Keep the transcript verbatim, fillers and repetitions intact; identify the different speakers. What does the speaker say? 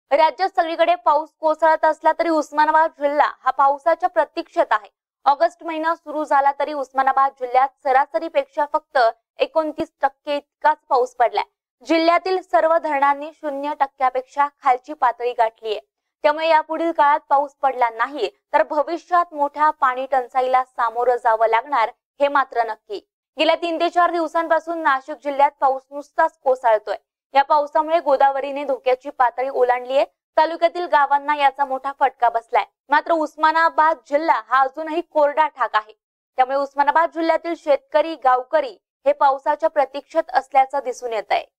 Speaker 1: राज्यात सगळीकडे पाऊस कोसळत असला तरी उस्मानाबाद जिल्हा हा पावसाच्या प्रतीक्षेत आहे। ऑगस्ट महिना सुरू झाला तरी उस्मानाबाद जिल्ह्यात सरासरीपेक्षा फक्त एकोणतीस टक्के इतकाच पाऊस पडलाय। जिल्ह्यातील सर्व धरणांनी शून्य टक्क्यापेक्षा खालची पातळी गाठली आहे। त्यामुळे यापुढील काळात पाऊस पडला नाही तर भविष्यात मोठ्या पाणी टंचाईला सामोरं जावं लागणार हे मात्र नक्की। गेल्या तीन ते चार दिवसांपासून नाशिक जिल्ह्यात पाऊस नुसताच कोसळतोय। या पावसामुळे गोदावरीने धोक्याची पातळी ओलांडली आहे। तालुक्यातील गावांना याचा मोठा फटका बसलाय। मात्र उस्मानाबाद जिल्हा हा अजूनही कोरडा ठाक आहे। त्यामुळे उस्मानाबाद जिल्ह्यातील शेतकरी गावकरी हे पावसाच्या प्रतीक्षेत असल्याचं दिसून येत आहे।